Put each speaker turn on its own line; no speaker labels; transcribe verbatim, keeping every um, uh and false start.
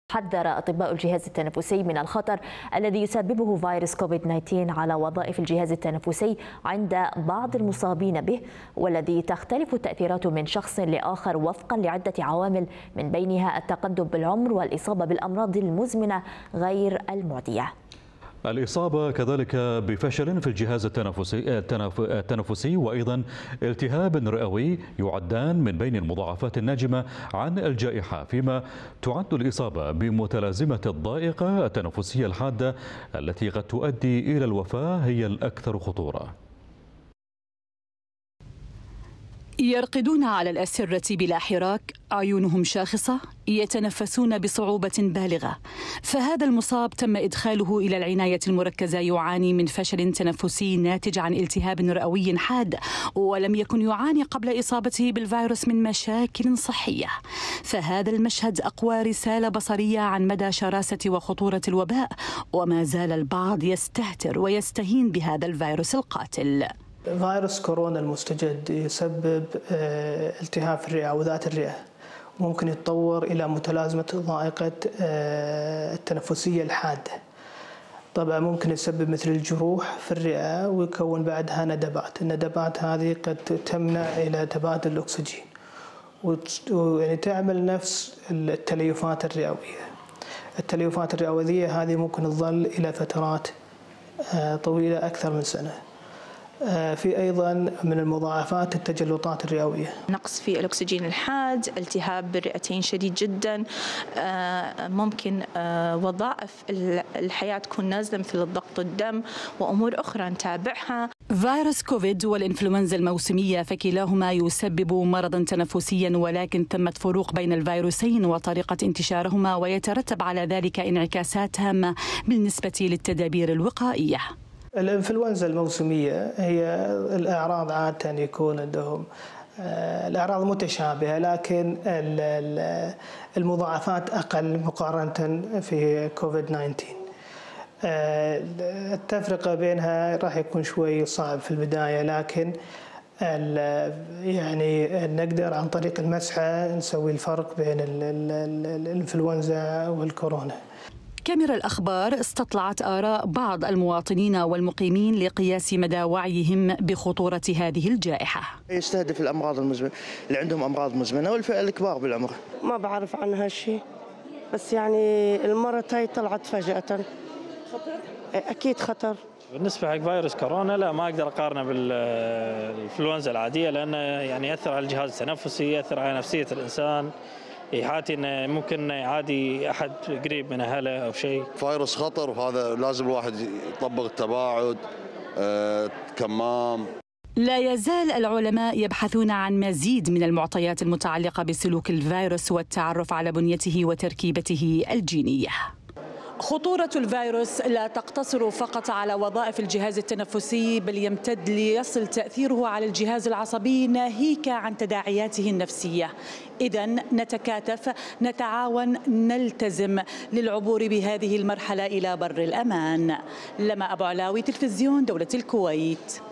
حذر أطباء الجهاز التنفسي من الخطر الذي يسببه فيروس كوفيد تسعة عشر على وظائف الجهاز التنفسي عند بعض المصابين به، والذي تختلف التأثيرات من شخص لآخر وفقا لعدة عوامل من بينها التقدم بالعمر والإصابة بالأمراض المزمنة غير المعدية.
الإصابة كذلك بفشل في الجهاز التنفسي التنفسي وأيضا التهاب رئوي يعدان من بين المضاعفات الناجمة عن الجائحة، فيما تعد الإصابة بمتلازمة الضائقة التنفسية الحادة التي قد تؤدي إلى الوفاة هي الأكثر خطورة.
يرقدون على الأسرة بلا حراك، عيونهم شاخصة، يتنفسون بصعوبة بالغة. فهذا المصاب تم إدخاله إلى العناية المركزة يعاني من فشل تنفسي ناتج عن التهاب رئوي حاد، ولم يكن يعاني قبل إصابته بالفيروس من مشاكل صحية. فهذا المشهد أقوى رسالة بصرية عن مدى شراسة وخطورة الوباء، وما زال البعض يستهتر ويستهين بهذا الفيروس القاتل.
فيروس كورونا المستجد يسبب التهاب في الرئة وذات الرئة، ممكن يتطور إلى متلازمة ضائقة التنفسية الحادة. طبعا ممكن يسبب مثل الجروح في الرئة ويكون بعدها ندبات. الندبات هذه قد تمنع إلى تبادل الأكسجين ويعني تعمل نفس التليفات الرئوية. التليفات الرئوية هذه ممكن تظل إلى فترات طويلة أكثر من سنة. في أيضا من المضاعفات التجلطات الرئوية،
نقص في الأكسجين الحاد، التهاب بالرئتين شديد جدا، ممكن وظائف الحياة تكون نازلة مثل الضغط الدم وأمور أخرى نتابعها.
فيروس كوفيد والإنفلونزا الموسمية فكلاهما يسبب مرضا تنفسيا، ولكن ثمة فروق بين الفيروسين وطريقة انتشارهما، ويترتب على ذلك انعكاسات هامة بالنسبة للتدابير الوقائية.
الإنفلونزا الموسمية هي الأعراض عادة يكون عندهم الأعراض متشابهة، لكن المضاعفات أقل مقارنة في كوفيد تسعة عشر. التفرقة بينها راح يكون شوي صعب في البداية، لكن يعني نقدر عن طريق المسحة نسوي الفرق بين الإنفلونزا والكورونا.
كاميرا الأخبار استطلعت آراء بعض المواطنين والمقيمين لقياس مدى وعيهم بخطورة هذه الجائحة.
يستهدف الأمراض المزمنة اللي عندهم أمراض مزمنة والفئة الكبار بالعمر.
ما بعرف عنها شيء، بس يعني المرة هاي طلعت فجأة. خطر؟ أكيد خطر.
بالنسبة حق فيروس كورونا لا، ما أقدر أقارنه بالإنفلونزا العادية، لأنه يعني يأثر على الجهاز التنفسي، يأثر على نفسية الإنسان، إيحاتي إنه ممكن عادي أحد قريب من أهله أو شيء.
فيروس خطر، وهذا لازم الواحد يطبق التباعد، آه، كمام.
لا يزال العلماء يبحثون عن مزيد من المعطيات المتعلقة بسلوك الفيروس والتعرف على بنيته وتركيبته الجينية. خطورة الفيروس لا تقتصر فقط على وظائف الجهاز التنفسي، بل يمتد ليصل تأثيره على الجهاز العصبي ناهيك عن تداعياته النفسية. إذن نتكاتف، نتعاون، نلتزم للعبور بهذه المرحلة إلى بر الأمان. لما أبو علاوي، تلفزيون دولة الكويت.